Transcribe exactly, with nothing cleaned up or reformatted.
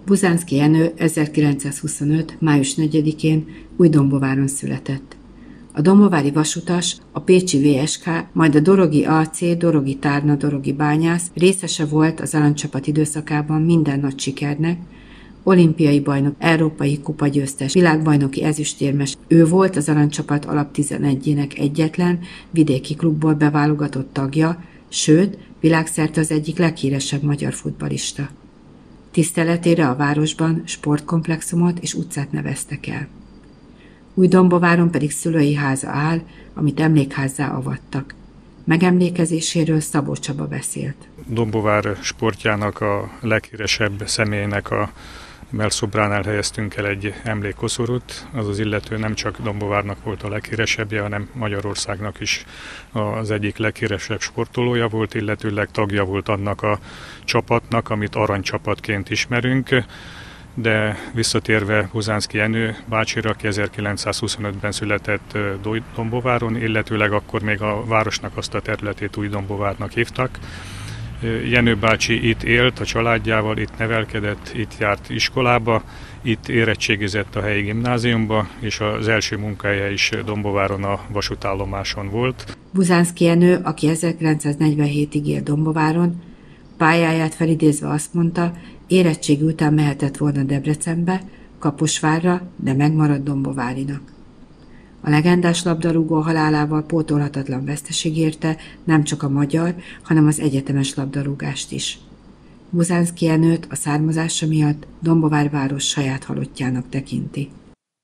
Buzánszky Jenő ezerkilencszázhuszonöt. május negyedikén Újdombováron született. A dombovári vasutas, a pécsi vé es ká, majd a dorogi á cé, dorogi tárna, dorogi bányász részese volt az aranycsapat időszakában minden nagy sikernek, olimpiai bajnok, európai kupagyőztes, világbajnoki ezüstérmes. Ő volt az aranycsapat alap tizenegyének egyetlen vidéki klubból beválogatott tagja, sőt, világszerte az egyik leghíresebb magyar futballista. Tiszteletére a városban sportkomplexumot és utcát neveztek el. Újdombováron pedig szülői háza áll, amit emlékházzá avattak. Megemlékezéséről Szabó Csaba beszélt. Dombovár sportjának a leghíresebb személynek a mellszobránál helyeztünk el egy emlékkoszorút. Az az illető nem csak Dombovárnak volt a leghíresebbje, hanem Magyarországnak is az egyik leghíresebb sportolója volt, illetőleg tagja volt annak a csapatnak, amit aranycsapatként ismerünk. De visszatérve Buzánszky Jenő bácsira, aki ezerkilencszázhuszonötben született Dombováron, illetőleg akkor még a városnak azt a területét Újdombovárnak hívtak. Jenő bácsi itt élt a családjával, itt nevelkedett, itt járt iskolába, itt érettségizett a helyi gimnáziumba, és az első munkája is Dombováron a vasútállomáson volt. Buzánszky Jenő, aki ezerkilencszáznegyvenhétig élt Dombováron, pályáját felidézve azt mondta, érettségi után mehetett volna Debrecenbe, Kaposvárra, de megmaradt Dombovárinak. A legendás labdarúgó halálával pótolhatatlan veszteség érte nem csak a magyar, hanem az egyetemes labdarúgást is. Buzánszky Jenőt a származása miatt Dombovár város saját halottjának tekinti.